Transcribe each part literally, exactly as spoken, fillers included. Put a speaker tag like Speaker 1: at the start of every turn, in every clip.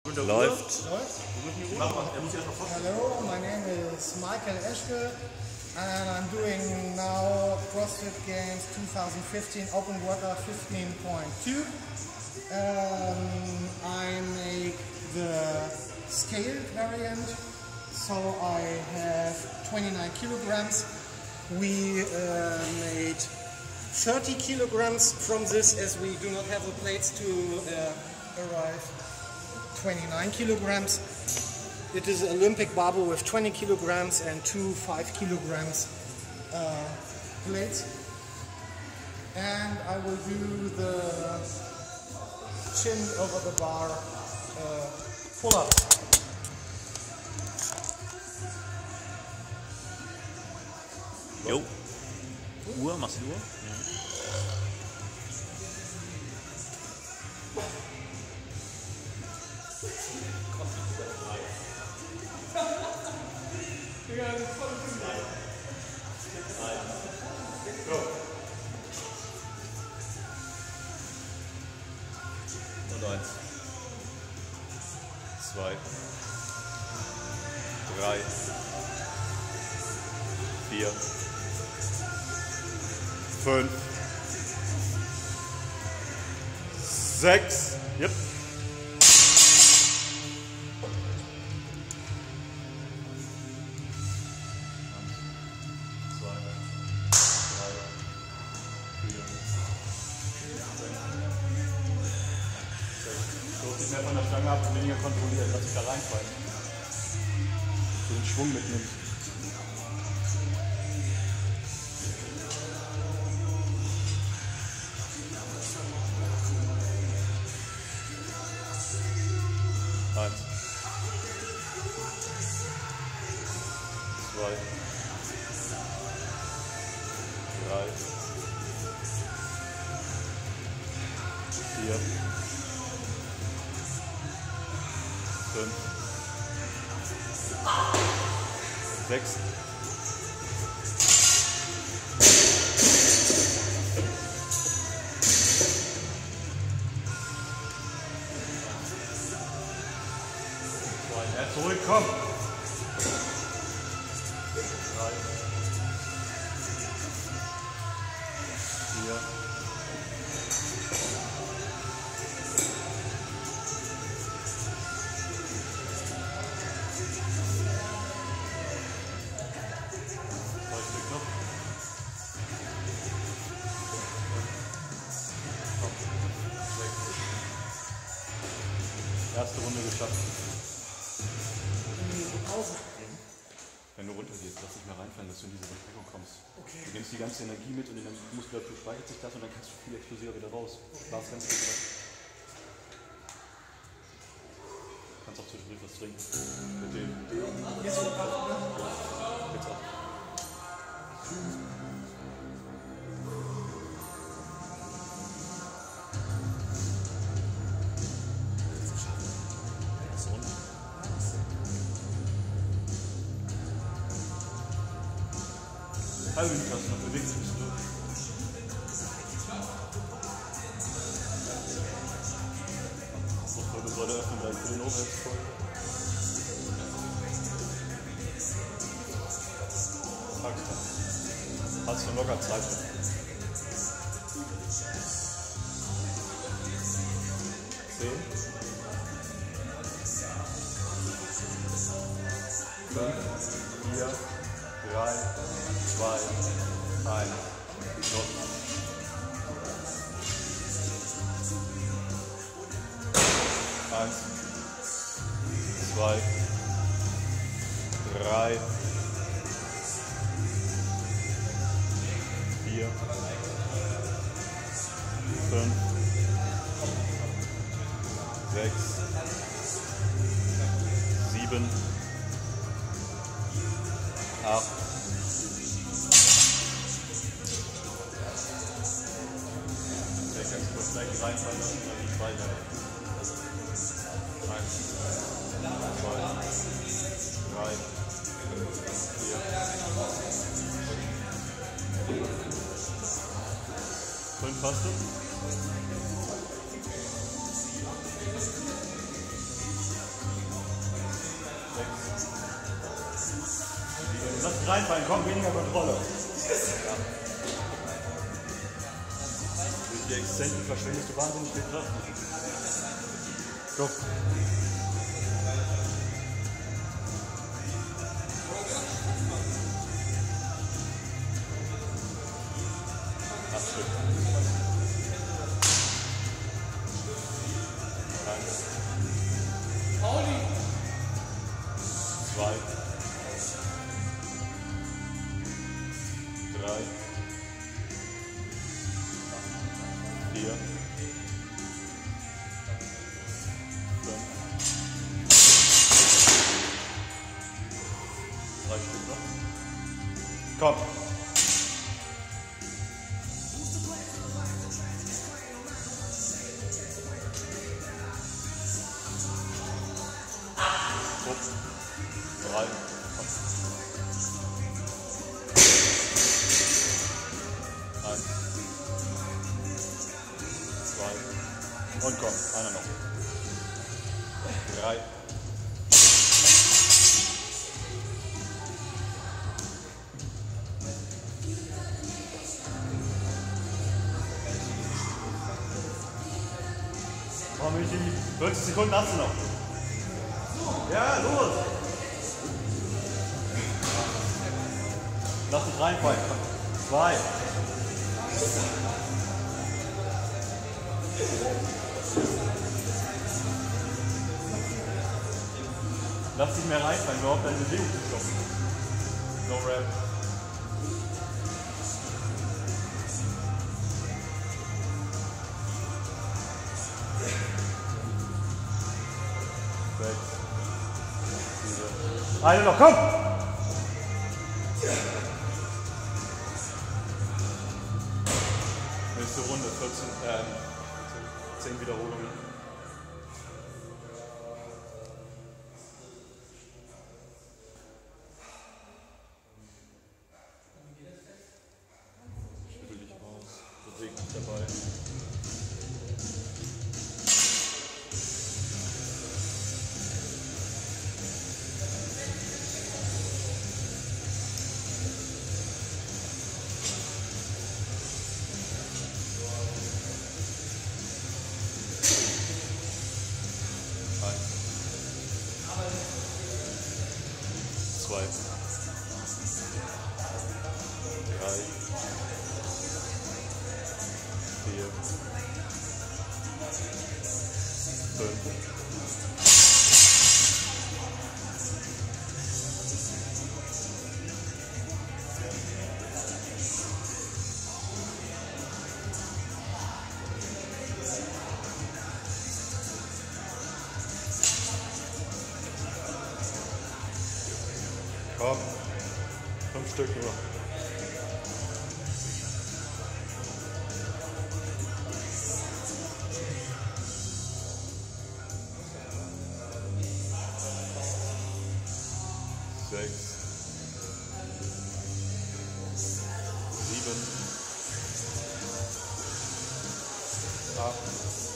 Speaker 1: Läuft.
Speaker 2: Hello, my name is Eschke and I'm doing now CrossFit Games twenty fifteen Open Workout fifteen point two. Um, I make the scaled variant, so I have twenty-nine kilograms. We uh, made thirty kilograms from this, as we do not have the plates to uh, arrive twenty-nine kilograms. It is an Olympic barbell with twenty kilograms and two five kilograms uh, plates. And I will do the chin over the bar uh, pull-up.
Speaker 1: Jo. Uhr, machst du Uhr? Ja. Und eins, zwei, drei, vier, fünf, sechs, yep. Nicht mehr von der Stange ab und weniger kontrolliert, lass dich da reinfallen. So den Schwung mitnimmt. Eins. Zwei. Drei. Vier. Fünf, sechs, zwei, zurück, komm! Drei, vier, erste Runde geschafft. Wenn du runtergehst, lass dich mal reinfallen, dass du in diese Bewegung kommst. Okay. Du nimmst die ganze Energie mit und in der Muskulatur speichert sich das und dann kannst du viel explosiver wieder raus. Spaß ganz gut. Du kannst auch zwischendurch was trinken. Mit dem. Jetzt auch. Jetzt auch. Halbe Minute hast du noch bewegt, bist du durch. Brustfolge öffnen, gleich für den Oberhälfte voll. Packst du. Hast du locker Zeit. Zehn. Fünf. Vier. Drei. Zwei, eins, los. Eins, zwei, drei, vier, fünf, sechs, sieben, acht. Gleich reinfallen lassen, weil die zwei da. Eins, zwei, drei, vier, fünf hast du? lass dich reinfallen, komm, weniger Kontrolle. Ja. Durch die Exzentrik verschwendest du wahnsinnig viel Kraft. Go. Acht Stück. Eins. Zwei. Drei. Vier. Fünf. Drei Stück noch. Komm. Drei. Komm. Eins. Zwei. Und komm, einer noch. Drei. Komm, Michi. vierzig Sekunden hast du noch. Ja, los! Lass dich reinfallen. Zwei. Lass dich mehr reinfallen, nur auf deine Bewegung zu stoppen. No rap. Sechs. Sieben. Eine noch, komm! Nächste Runde, vierzehn, äh, zehn Wiederholungen. Schüttel dich aus, beweg dich dabei. Zwei, drei, vier, fünf, komm, fünf Stück nur. Sechs, sieben, acht,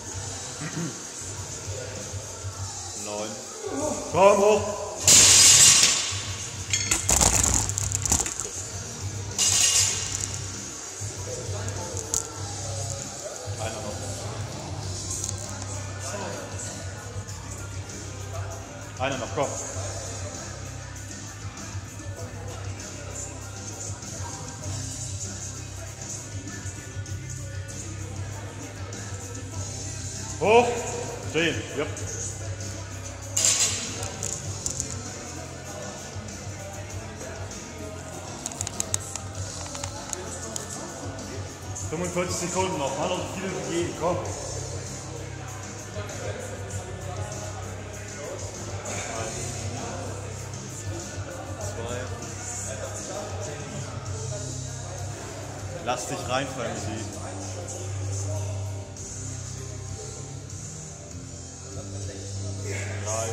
Speaker 1: neun, komm hoch! Einer noch. Einer noch, komm. Hoch, stehen, ja. fünfundvierzig Sekunden noch, mal noch so viele wie je, komm. Eins, zwei. Lass dich reinfallen, sie. Drei.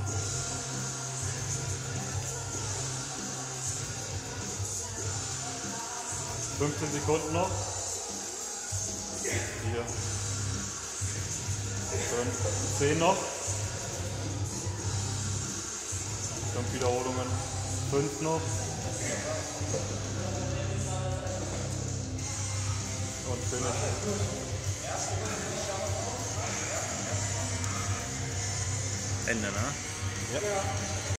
Speaker 1: fünfzehn Sekunden noch. Vier. Fünf. Zehn noch. Fünf Wiederholungen. Fünf noch. Und finish.
Speaker 3: Ende, ne?
Speaker 1: Ja.